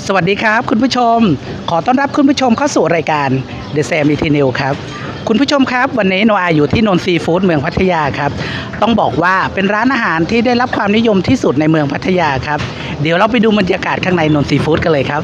สวัสดีครับคุณผู้ชมขอต้อนรับคุณผู้ชมเข้าสู่รายการ The Sam Eating News ครับคุณผู้ชมครับวันนี้โนอาอยู่ที่นนทรีฟู้ดเมืองพัทยาครับต้องบอกว่าเป็นร้านอาหารที่ได้รับความนิยมที่สุดในเมืองพัทยาครับเดี๋ยวเราไปดูบรรยากาศข้างในนนทรีฟู้ดกันเลยครับ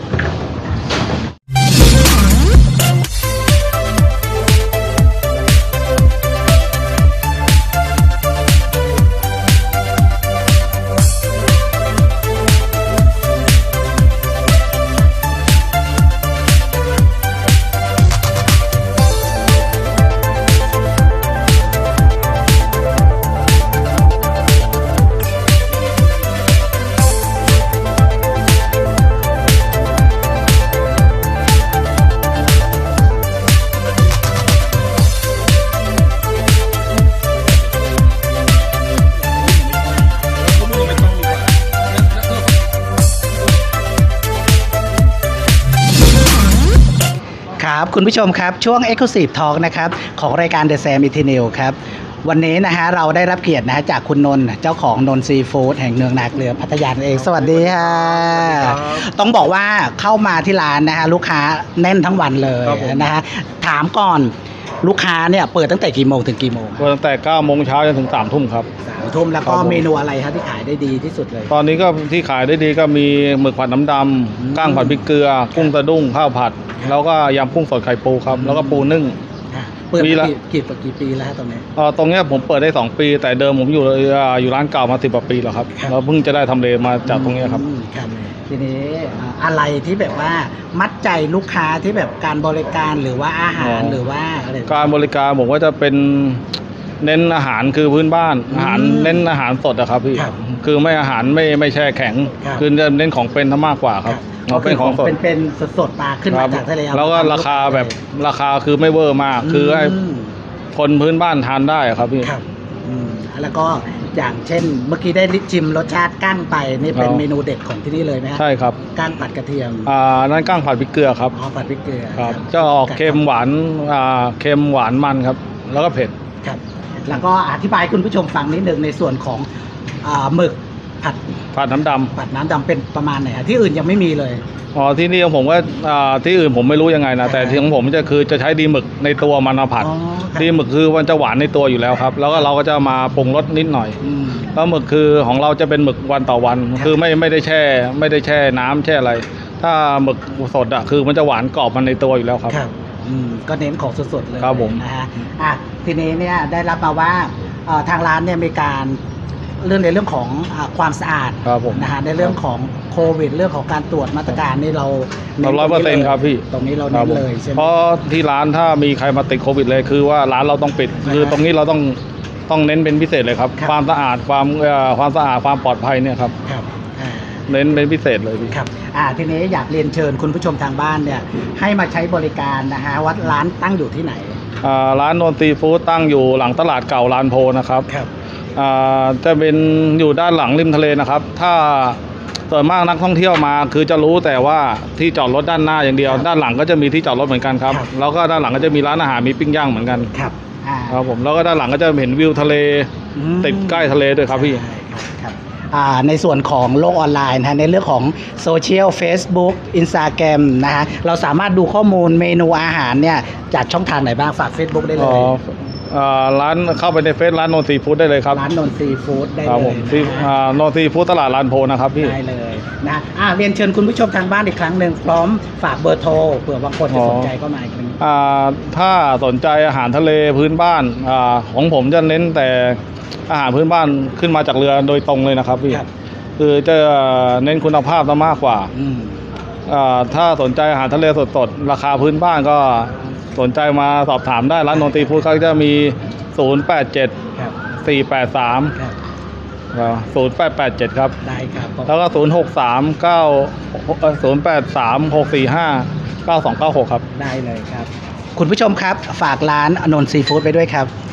ครับคุณผู้ชมครับช่วง Exclusive Talk นะครับของรายการ The Sam Eating News ครับวันนี้นะฮะเราได้รับเกียรตินะฮะจากคุณนนท์เจ้าของนนท์ซีฟู้ดแห่งเมืองนาเกลือพัทยาเองสวัสดีค่ะต้องบอกว่าเข้ามาที่ร้านนะฮะลูกค้าแน่นทั้งวันเลยนะฮะถามก่อนลูกค้าเนี่ยเปิดตั้งแต่กี่โมงถึงกี่โมงเปิดตั้งแต่9 โมงเช้าจนถึง3 ทุ่มครับ 3 ทุ่มแล้วก็เมนูอะไรครับที่ขายได้ดีที่สุดเลยตอนนี้ก็ที่ขายได้ดีก็มีหมึกผัดน้ำดำก้างผัดพริกเกลือกุ้งสะดุ้งข้าวผัดแล้วก็ยำกุ้งสดไข่ปูครับแล้วก็ปูนึ่งเปิดมากี่ปีแล้วตรงนี้ตรงนี้ผมเปิดได้2 ปีแต่เดิมผมอยู่ร้านเก่ามา10 กว่าปีแล้วครับแล้วเพิ่งจะได้ทำเลมาจากตรงนี้ครับทีนี้อะไรที่แบบว่ามัดใจลูกค้าที่แบบการบริการหรือว่าอาหารหรือว่าอะไรการบริการผมก็จะเป็นเน้นอาหารคือพื้นบ้านอาหารเน้นอาหารสดอะครับพี่คือไม่อาหารไม่แช่แข็งคือจะเน้นของเป็นมากกว่าครับเป็นของสดเป็นสดปลาขึ้นมาจากทะเลแล้วก็ราคาแบบราคาคือไม่เวอร์มากคือให้คนพื้นบ้านทานได้ครับพี่แล้วก็อย่างเช่นเมื่อกี้ได้ชิมรสชาติก้างไปนี่เป็นเมนูเด็ดของที่นี่เลยไหมใช่ครับก้างผัดกระเทียมนั่นก้างผัดพริกเกลือครับผัดพริกเกลือครับจะออกเค็มหวานเค็มหวานมันครับแล้วก็เผ็ดครับแล้วก็อธิบายคุณผู้ชมฟังนิดนึงในส่วนของหมึกผัดน้ำดำเป็นประมาณไหนที่อื่นยังไม่มีเลยที่นี่ผมก็ที่อื่นผมไม่รู้ยังไงนะแต่ที่ของผมจะใช้ดีหมึกในตัวมันมาผัดดีหมึกคือมันจะหวานในตัวอยู่แล้วครับแล้วก็เราก็จะมาปรุงรสนิดหน่อยแล้วหมึกคือของเราจะเป็นหมึกวันต่อวันคือไม่ได้แช่น้ำแช่อะไรถ้าหมึกสดอะคือมันจะหวานกรอบมันในตัวอยู่แล้วครับก็เน้นของสดๆเลยครับผมนะฮะทีนี้เนี่ยได้รับมาว่าทางร้านเนี่ยมีการในเรื่องของความสะอาดนะฮะในเรื่องของโควิดเรื่องของการตรวจมาตรการนี่เรา 100%ครับพี่ตรงนี้เราเน้นเลยใช่ไหมเพราะที่ร้านถ้ามีใครมาติดโควิดเลยคือว่าร้านเราต้องปิดคือตรงนี้เราต้องเน้นเป็นพิเศษเลยครับความสะอาดความสะอาดความปลอดภัยเนี่ยครับเน้นเป็นพิเศษเลยพี่ครับทีนี้อยากเรียนเชิญคุณผู้ชมทางบ้านเนี่ยให้มาใช้บริการนะฮะวัดร้านตั้งอยู่ที่ไหนร้านนนทรีฟู้ดตั้งอยู่หลังตลาดเก่าลานโพนะครับจะเป็นอยู่ด้านหลังริมทะเลนะครับถ้าส่วนมากนักท่องเที่ยวมาคือจะรู้แต่ว่าที่จอดรถด้านหน้าอย่างเดียวด้านหลังก็จะมีที่จอดรถเหมือนกันครับแล้วก็ด้านหลังก็จะมีร้านอาหารมีปิ้งย่างเหมือนกันครับผมแล้วก็ด้านหลังก็จะเห็นวิวทะเลติดใกล้ทะเลด้วยครับพี่ในส่วนของโลกออนไลน์นะในเรื่องของโซเชียล Facebook Instagram นะฮะเราสามารถดูข้อมูลเมนูอาหารเนี่ยจากช่องทางไหนบ้างฝาก Facebook ได้เลยร้านเข้าไปในเฟซร้านนนทรีฟู้ดได้เลยครับร้านนนทรีฟู้ดได้เลยนนทรีฟู้ดตลาดลานโพนะครับพี่ได้เลยนะเรียนเชิญคุณผู้ชมทางบ้านอีกครั้งหนึ่งพร้อมฝากเบอร์โทรเผื่อบางคนจะสนใจเข้ามาอีกถ้าสนใจอาหารทะเลพื้นบ้านของผมจะเน้นแต่อาหารพื้นบ้านขึ้นมาจากเรือโดยตรงเลยนะครับพี่คือจะเน้นคุณภาพมากกว่าถ้าสนใจอาหารทะเลสดๆราคาพื้นบ้านก็สนใจมาสอบถามได้ร้านนนทรีฟู้ดเขาจะมี087 483 0887ครับได้ครับแล้วก็083 645 9296ครับได้เลยครับคุณผู้ชมครับฝากร้านนนทรีฟู้ดไปด้วยครับ